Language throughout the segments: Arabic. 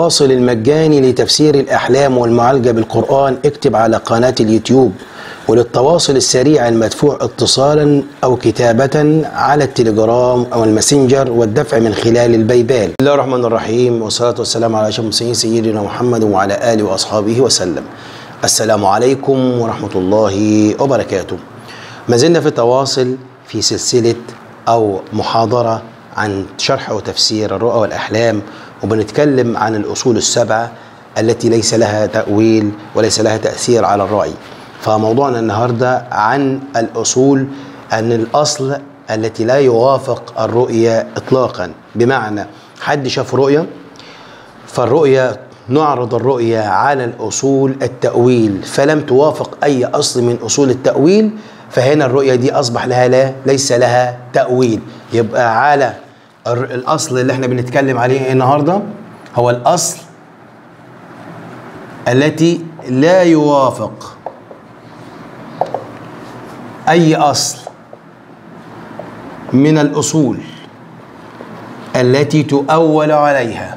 التواصل المجاني لتفسير الأحلام والمعالجة بالقرآن اكتب على قناة اليوتيوب، وللتواصل السريع المدفوع اتصالا أو كتابة على التليجرام أو الماسنجر والدفع من خلال البايبال. بسم الله الرحمن الرحيم، والصلاة والسلام على أشرف المرسلين سيدنا محمد وعلى آله وأصحابه وسلم. السلام عليكم ورحمة الله وبركاته. ما زلنا في تواصل في سلسلة أو محاضرة عن شرح وتفسير الرؤى والأحلام، وبنتكلم عن الأصول السبعة التي ليس لها تأويل وليس لها تأثير على الرأي. فموضوعنا النهاردة عن الأصول، أن الأصل التي لا يوافق الرؤية إطلاقا، بمعنى حد شاف رؤية فالرؤية نعرض الرؤية على الأصول التأويل فلم توافق أي أصل من أصول التأويل، فهنا الرؤية دي أصبح لها ليس لها تأويل. يبقى على الأصل اللي احنا بنتكلم عليه النهاردة هو الأصل التي لا يوافق أي أصل من الأصول التي تؤول عليها،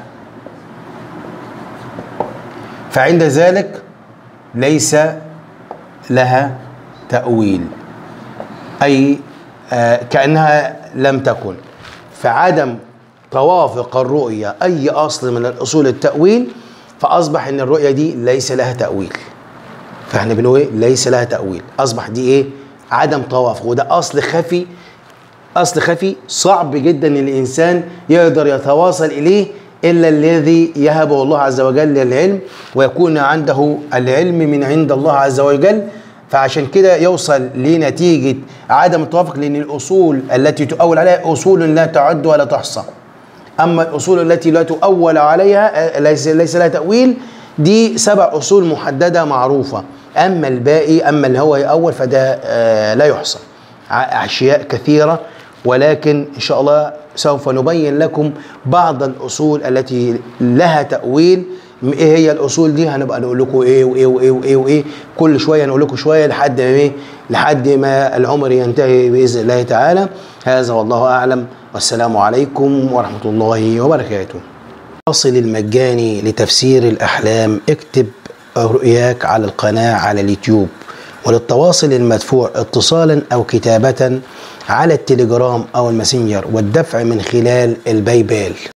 فعند ذلك ليس لها تأويل، أي كأنها لم تكن. فعدم توافق الرؤية أي أصل من الأصول التأويل فأصبح إن الرؤية دي ليس لها تأويل. فإحنا بنقول إيه؟ ليس لها تأويل، أصبح دي إيه؟ عدم توافق. وده أصل خفي، أصل خفي صعب جدا إن الإنسان يقدر يتواصل إليه إلا الذي يهبه الله عز وجل العلم، ويكون عنده العلم من عند الله عز وجل. فعشان كده يوصل لنتيجة عدم التوافق، لأن الأصول التي تؤول عليها أصول لا تعد ولا تحصى. أما الأصول التي لا تؤول عليها ليس لها تأويل، دي 7 أصول محددة معروفة. أما الباقي، أما اللي هو يؤول فده لا يحصى، أشياء كثيرة. ولكن إن شاء الله سوف نبين لكم بعض الأصول التي لها تأويل. ايه هي الاصول دي؟ هنبقى نقول لكم ايه وايه وايه وايه وايه، كل شويه نقول لكم شويه لحد ما ايه، لحد ما العمر ينتهي باذن الله تعالى. هذا والله اعلم، والسلام عليكم ورحمه الله وبركاته. التواصل المجاني لتفسير الاحلام اكتب رؤياك على القناه على اليوتيوب، وللتواصل المدفوع اتصالا او كتابه على التليجرام او الماسنجر والدفع من خلال البايبال.